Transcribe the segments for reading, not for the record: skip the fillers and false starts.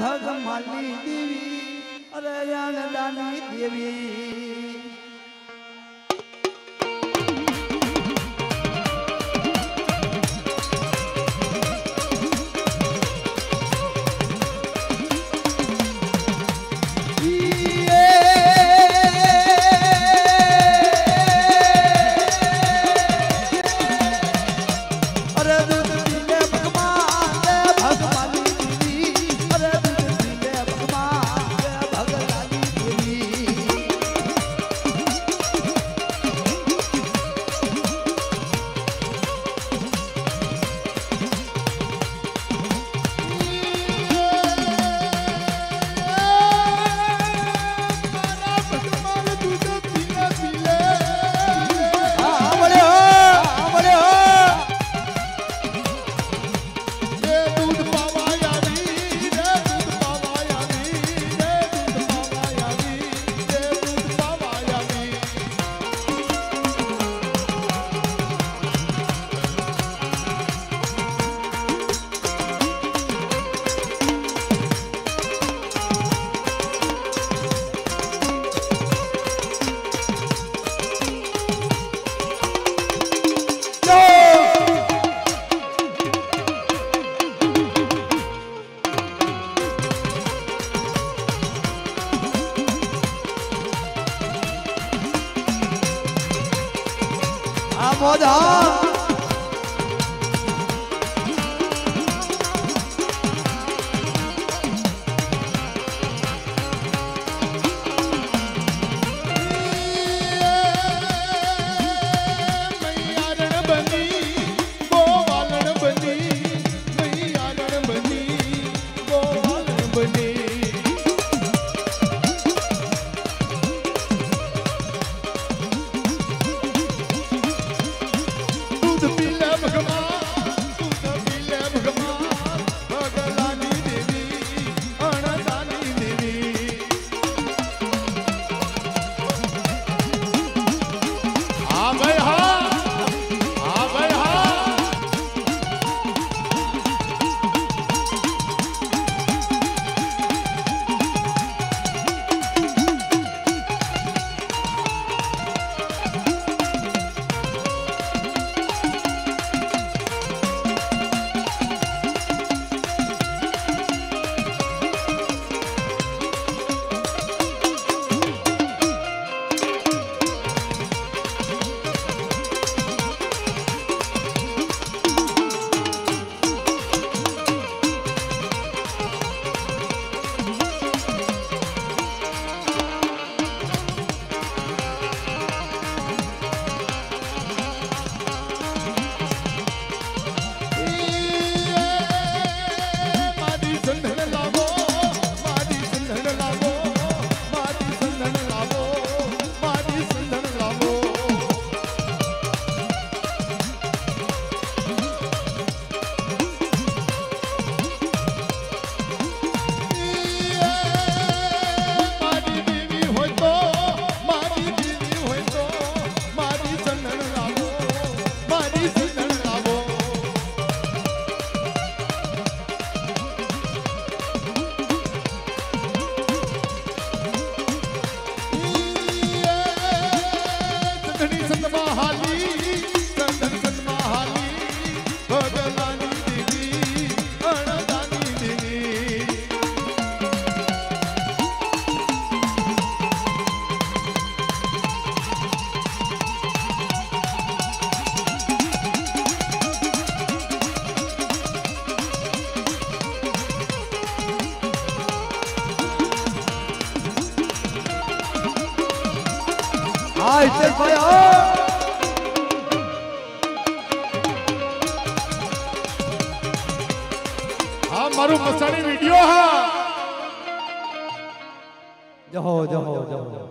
ભગમાલી દેવી અરે દાની દેવી મોદા હા હિતેશભાઈ હા મારું મસાણી વિડિયો હા જહો જહો જહો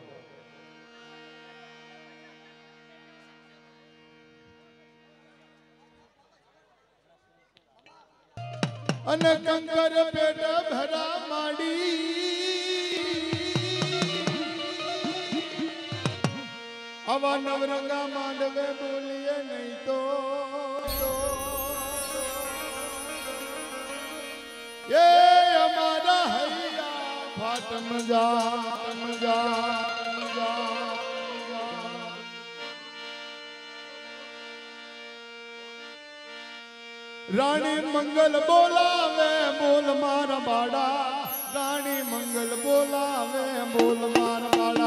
અને કંકર પેટ ભરા માડી આવા નવરંગા માંડવે બોલીએ નહીં તો એ અમારા घाट में जा रानी मंगल बोलावे बोल मार बाड़ा रानी मंगल बोलावे बोल मार बाड़ा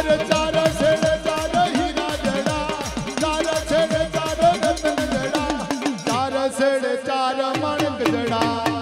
अरे चार छेड़े चार हीरा जड़ा, चार छेड़े चार रतन जड़ा, चार छेड़े चार माणिक जड़ा।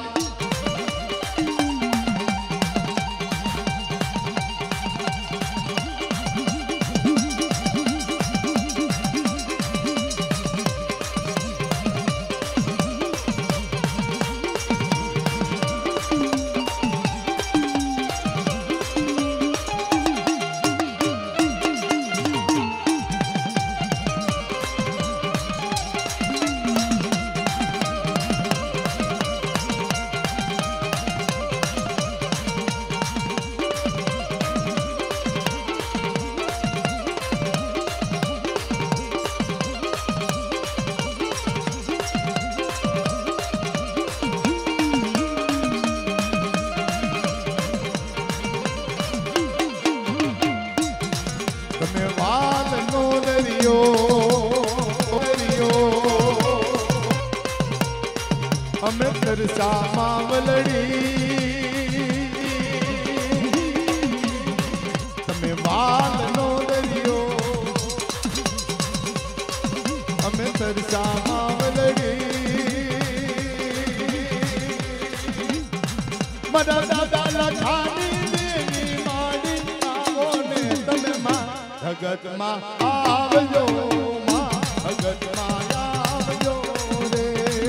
हमें तरसा मावलड़ी तमें वाल नो दरियो हमें तरसा मावलड़ी मरा दादा लखानी देवी माड़ी आवो ने तमें मां भगत मां आवजो मां भगत मां आवजो रे।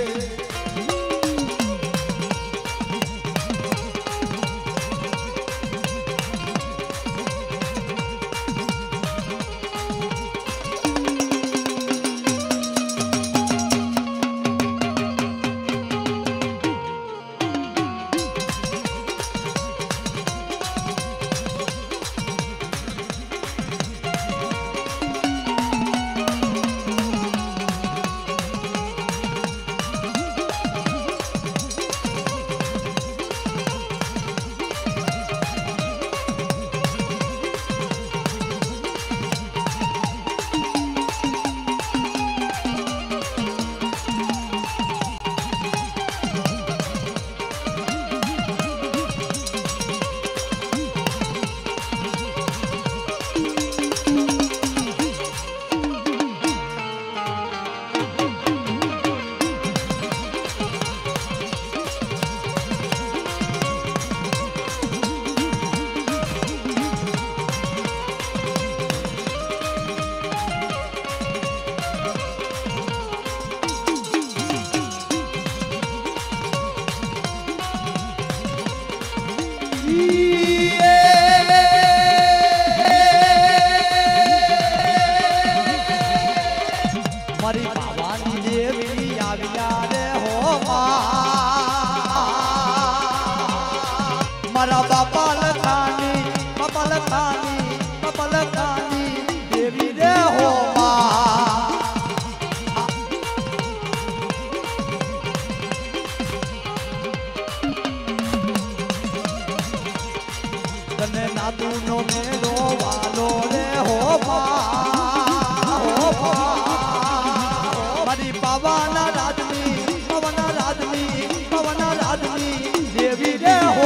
મારી ભવાની દેવી આવ્યા રે હો મારા બાપા લખાની દેવી રે હો તને નાતુ નો મેરો વાલો રે હો पवना राजनी देवी रे हो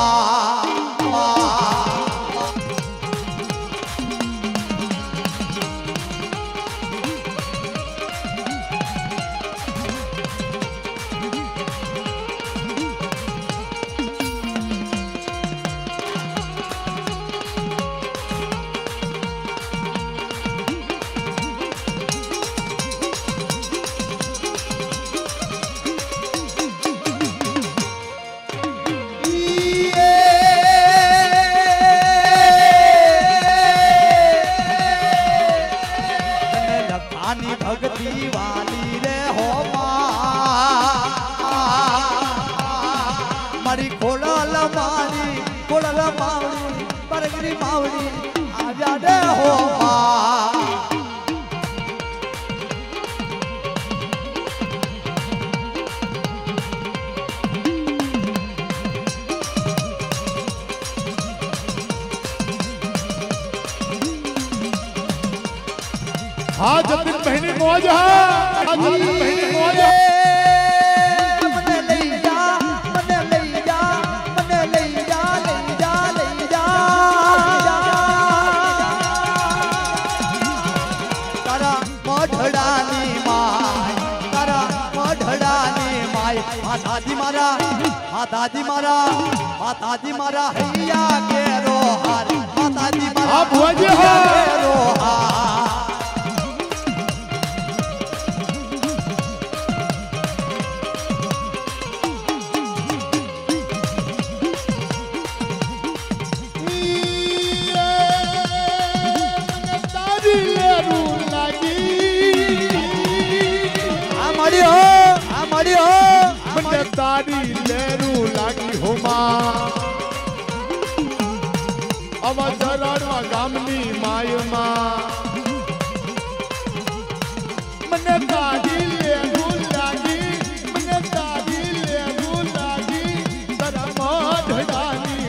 भगती वाली रे हो मारी खोलल मावड़ी परगरी मावड़ी आजा रे हो हाँ जतिन बहनी मौज है, हाँ जतिन बहनी मौज है। मने ले जा માતાજી મારા હૈયા કેરો હાર માતાજી મારા આ ભુવાજી હો કેરો હાર મને તારી લેરું લાગી હોમાં આવા જરાડવા ગામની માયમાં મને તારી લેરું લાગી મને તારી લેરું લાગી તારા માઢડાની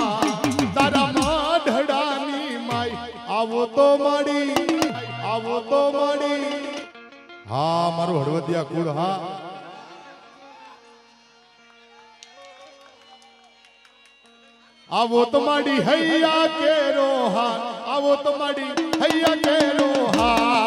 માય આવો તો મળી હા મારું હળવદિયા કુળ હા आवो तुम्हारी हैया केरो हा आवो तुम्हारी हैया केरो हा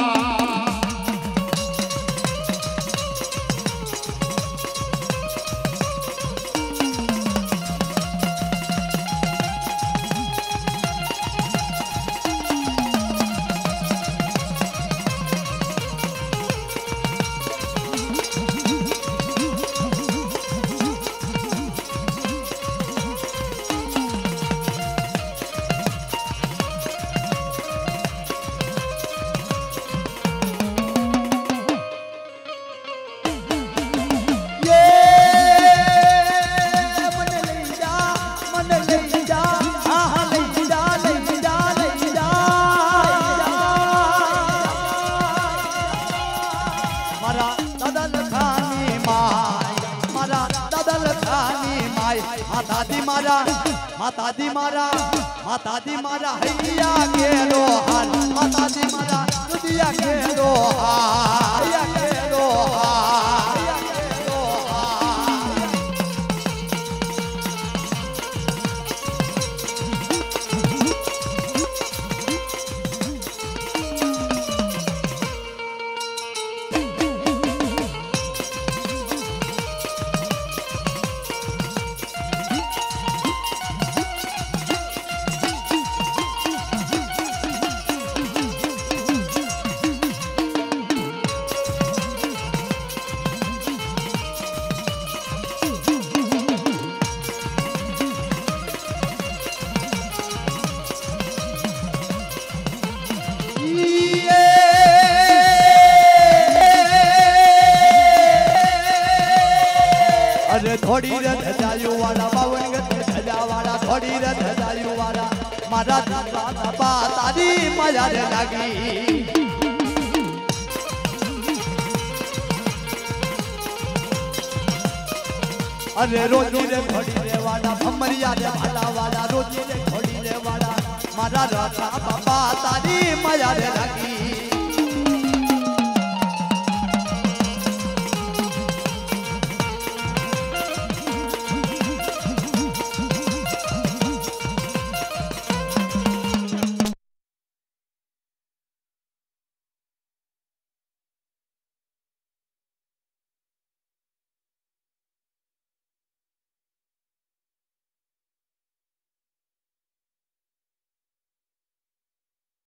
माताजी मारा हैया केरो हार माताजी मारा दुदिया केरो हार हैया केरो हार थोड़ी रथ जायु वाला बावन गत सजा वाला थोड़ी रथ जायु वाला मारा दादा तारी मजा रे लागी अरे रोजी रे थोड़ी रे वाला भमरिया रे भाला वाला रोजी रे थोड़ी रे वाला मारा रात